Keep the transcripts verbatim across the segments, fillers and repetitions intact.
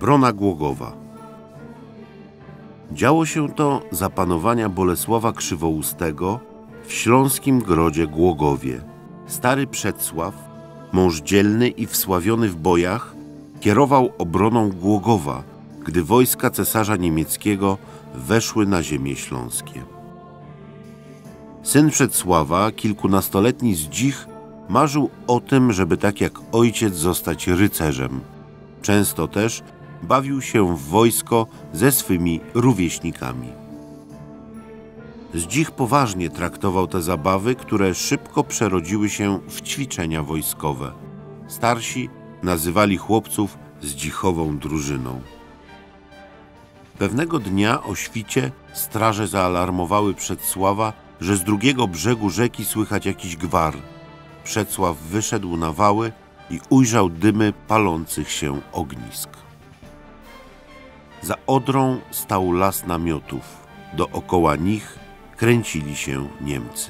Obrona Głogowa. Działo się to za panowania Bolesława Krzywoustego w śląskim grodzie Głogowie. Stary Przecław, mąż dzielny i wsławiony w bojach, kierował obroną Głogowa, gdy wojska cesarza niemieckiego weszły na ziemię śląskie. Syn Przecława, kilkunastoletni Zdzich, marzył o tym, żeby tak jak ojciec zostać rycerzem. Często też bawił się w wojsko ze swymi rówieśnikami. Zdzich poważnie traktował te zabawy, które szybko przerodziły się w ćwiczenia wojskowe. Starsi nazywali chłopców Zdzichową drużyną. Pewnego dnia o świcie straże zaalarmowały Przecława, że z drugiego brzegu rzeki słychać jakiś gwar. Przecław wyszedł na wały i ujrzał dymy palących się ognisk. Za Odrą stał las namiotów. Dookoła nich kręcili się Niemcy.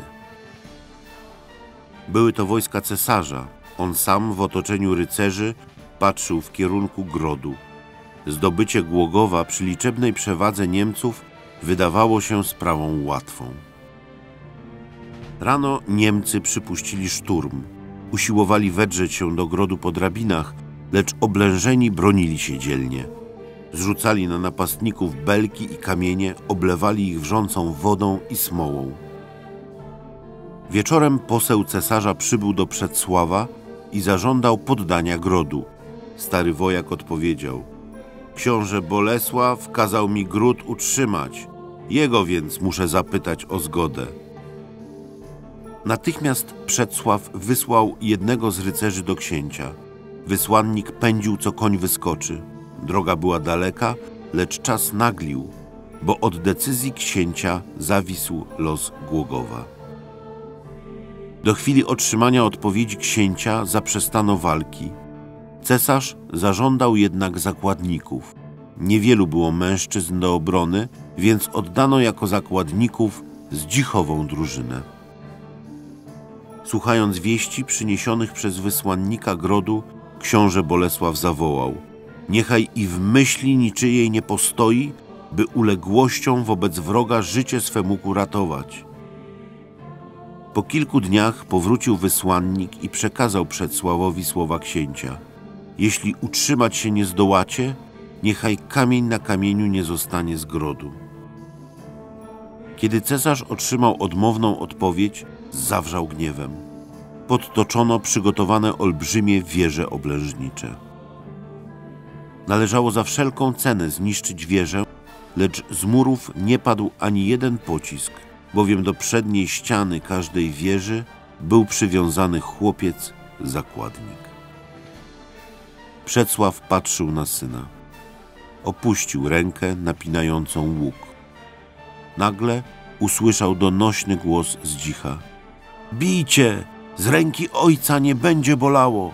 Były to wojska cesarza. On sam w otoczeniu rycerzy patrzył w kierunku grodu. Zdobycie Głogowa przy liczebnej przewadze Niemców wydawało się sprawą łatwą. Rano Niemcy przypuścili szturm. Usiłowali wedrzeć się do grodu po drabinach, lecz oblężeni bronili się dzielnie. Zrzucali na napastników belki i kamienie, oblewali ich wrzącą wodą i smołą. Wieczorem poseł cesarza przybył do Przecława i zażądał poddania grodu. Stary wojak odpowiedział: książę Bolesław kazał mi gród utrzymać, jego więc muszę zapytać o zgodę. Natychmiast Przecław wysłał jednego z rycerzy do księcia. Wysłannik pędził, co koń wyskoczy. Droga była daleka, lecz czas naglił, bo od decyzji księcia zawisł los Głogowa. Do chwili otrzymania odpowiedzi księcia zaprzestano walki. Cesarz zażądał jednak zakładników. Niewielu było mężczyzn do obrony, więc oddano jako zakładników Zdzichową drużynę. Słuchając wieści przyniesionych przez wysłannika grodu, książę Bolesław zawołał: niechaj i w myśli niczyjej nie postoi, by uległością wobec wroga życie swe mógł ratować. Po kilku dniach powrócił wysłannik i przekazał Przecławowi słowa księcia: jeśli utrzymać się nie zdołacie, niechaj kamień na kamieniu nie zostanie z grodu. Kiedy cesarz otrzymał odmowną odpowiedź, zawrzał gniewem. Podtoczono przygotowane olbrzymie wieże oblężnicze. Należało za wszelką cenę zniszczyć wieżę, lecz z murów nie padł ani jeden pocisk, bowiem do przedniej ściany każdej wieży był przywiązany chłopiec, zakładnik. Przecław patrzył na syna. Opuścił rękę napinającą łuk. Nagle usłyszał donośny głos Zdzicha: bijcie! Z ręki ojca nie będzie bolało!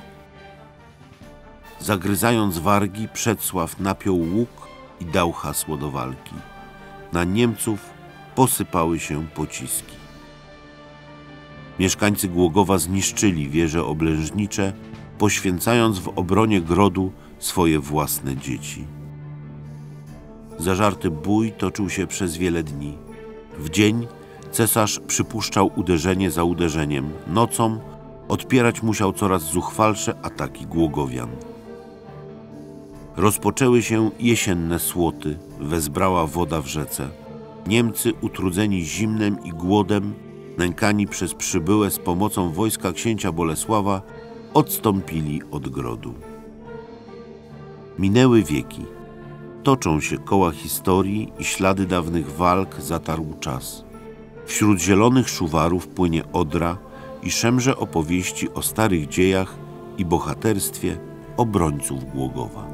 Zagryzając wargi, Przecław napiął łuk i dał hasło do walki. Na Niemców posypały się pociski. Mieszkańcy Głogowa zniszczyli wieże oblężnicze, poświęcając w obronie grodu swoje własne dzieci. Zażarty bój toczył się przez wiele dni. W dzień cesarz przypuszczał uderzenie za uderzeniem. Nocą odpierać musiał coraz zuchwalsze ataki Głogowian. Rozpoczęły się jesienne słoty, wezbrała woda w rzece. Niemcy, utrudzeni zimnem i głodem, nękani przez przybyłe z pomocą wojska księcia Bolesława, odstąpili od grodu. Minęły wieki. Toczą się koła historii i ślady dawnych walk zatarł czas. Wśród zielonych szuwarów płynie Odra i szemrze opowieści o starych dziejach i bohaterstwie obrońców Głogowa.